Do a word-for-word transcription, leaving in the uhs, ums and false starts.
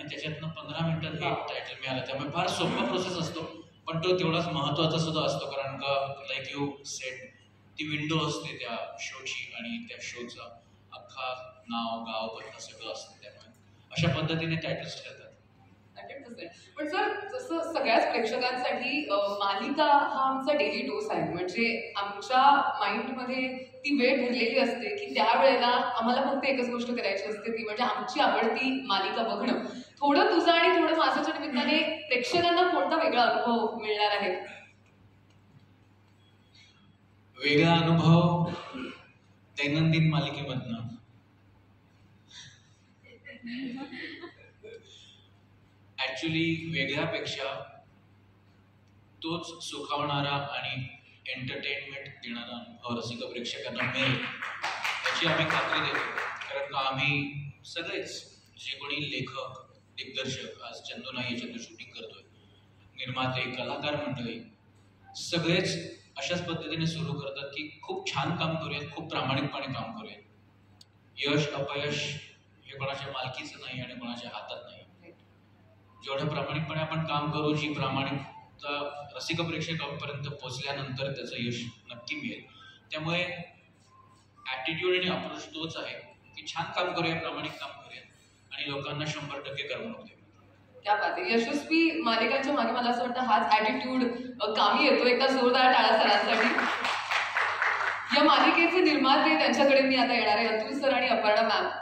आणि त्याच्यातनं पंधरा मिनिटात हे टायटल मिळालं. त्यामुळे फार सोपा प्रोसेस असतो, पण तो तेवढाच महत्त्वाचा सुद्धा असतो. कारण का लाईक यू सेड, ती विंडो असते त्या शोची आणि त्या शोचा अख्खा नाव गाव पत्ता सगळं असतं. त्यामुळे अशा पद्धतीने टायटल्स ठरतात. पण सर, जसं सगळ्याच प्रेक्षकांसाठी मालिका हा आमचा डेली डोस आहे. म्हणजे आमच्या माइंडमध्ये ती वेळ ठरलेली असते की त्यावेळेला आम्हाला फक्त एकच गोष्ट करायची असते, ती म्हणजे आमची आवडती मालिका बघणं. थोडं तुझं आणि थोडं माझ्याच्या निमित्ताने प्रेक्षकांना कोणता वेगळा अनुभव मिळणार आहे? वेगळा अनुभव दैनंदिन मालिकेमधनं ऍक्च्युली वेगळ्यापेक्षा तोच सुखावणारा आणि एंटरटेनमेंट देणारा अनुभव रसिक प्रेक्षकांना मिळेल याची आम्ही खात्री देतो. कारण का आम्ही सगळेच जे कोणी लेखक, दिग्दर्शक, आज चंदू नाही चंदू शूटिंग करतोय, निर्माते, कलाकार मंडळी सगळेच अशाच पद्धतीने सुरू करतात की खूप छान काम करूयात, खूप प्रामाणिकपणे काम करूयात. यश अपयश हे कोणाच्या मालकीचं नाही आणि कोणाच्या हातात नाही. जेवढ्या प्रामाणिकपणे आपण काम करू, जी प्रामाणिकता रसिक प्रेक्षकांपर्यंत पोहोचल्यानंतर त्याचं यश नक्की मिळेल. त्यामुळे ॲटिट्यूड आणि अप्रोच तोच आहे की छान काम करूया, प्रामाणिक काम करूया आणि लोकांना शंभर टक्के करमणूक देऊ. क्या बात आहे. यशस्वी मालिकांच्या मागे मला असं वाटतं हाच ॲटिट्यूड कामी येतो. एकदा जोरदार टाळ्या सरांसाठी. या मालिकेचे निर्माते त्यांच्याकडे मी आता येणार आहे, अतुल सर आणि अपर्णा मॅम.